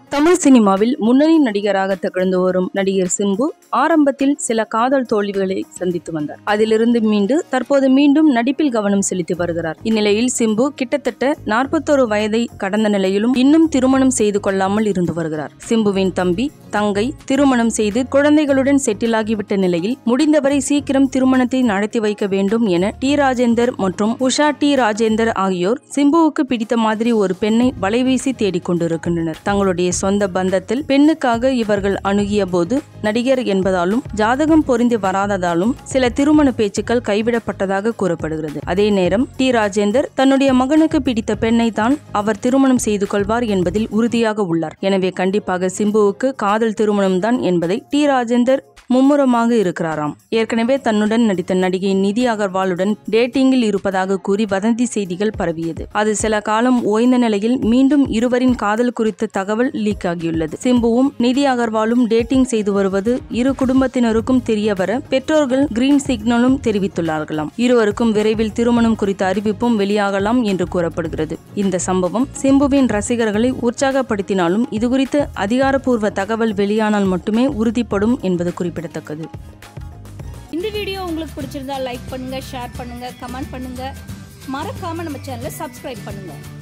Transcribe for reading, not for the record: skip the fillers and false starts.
தமிழ் சினிமாவில் முன்னணி நடிகராக திகழ்ந்து வரும் நடிகர் சிம்பு ஆரம்பத்தில் சில காதல் தோல்விகளை சந்தித்து வந்தார். அதிலிருந்து மீண்டு தற்போது மீண்டும் நடிப்பில் கவனம் செலுத்தி வருகிறார். இந்நிலையில் சிம்பு கிட்டத்தட்ட 41 வயதை கடந்த நிலையிலும் இன்னும் திருமணம் செய்து கொள்ளாமல் இருந்து வருகிறார். சிம்புவின் தம்பி தங்கை திருமணம் செய்து குழந்தைகளுடன் செட்டில் ஆகிவிட்ட நிலையில் முடிந்தவரை சீக்கிரம் திருமணத்தை நடத்தி வைக்க வேண்டும் என டி ராஜேந்தர் மற்றும் உஷா டி ராஜேந்தர் ஆகியோர் சிம்புவுக்கு பிடித்த மாதிரி ஒரு பெண்ணை வலைவீசி தேடிக்கொண்டிருக்கின்றனர். தங்களுடைய சொந்த பந்தத்தில் பெண்ணுக்காக இவர்கள் அணுகிய போது நடிகர் என்பதாலும் ஜாதகம் பொருந்தி வராததாலும் சில திருமண பேச்சுக்கள் கைவிடப்பட்டதாக கூறப்படுகிறது. அதே நேரம் டி ராஜேந்தர் தன்னுடைய மகனுக்கு பிடித்த பெண்ணை தான் அவர் திருமணம் செய்து கொள்வார் என்பதில் உறுதியாக உள்ளார். எனவே கண்டிப்பாக சிம்புவுக்கு காதல் திருமணம் தான் என்பதை டி ராஜேந்தர் மும்முரமாக இருக்கிறாராம். ஏற்கனவே தன்னுடன் நடித்த நடிகை நிதி அகர்வாலுடன் டேட்டிங்கில் இருப்பதாக கூறி வதந்தி செய்திகள் பரவியது. அது சில காலம் ஓய்ந்த நிலையில் மீண்டும் இருவரின் காதல் குறித்த தகவல் லீக் ஆகியுள்ளது. சிம்புவும் நிதி அகர்வாலும் டேட்டிங் செய்து வருவது இரு குடும்பத்தினருக்கும் தெரியவர பெற்றோர்கள் கிரீன் சிக்னலும் தெரிவித்துள்ளார்களாம். இருவருக்கும் விரைவில் திருமணம் குறித்த அறிவிப்பும் வெளியாகலாம் என்று கூறப்படுகிறது. இந்த சம்பவம் சிம்புவின் ரசிகர்களை உற்சாகப்படுத்தினாலும் இதுகுறித்து அதிகாரப்பூர்வ தகவல் வெளியானால் மட்டுமே உறுதிப்படும் என்பது குறிப்பிடத்தக்கது. இந்த வீடியோ உங்களுக்கு பிடிச்சிருந்தா லைக் பண்ணுங்க, ஷேர் பண்ணுங்க, கமெண்ட் பண்ணுங்க. மறக்காம நம்ம சேனலை சப்ஸ்கிரைப் பண்ணுங்க.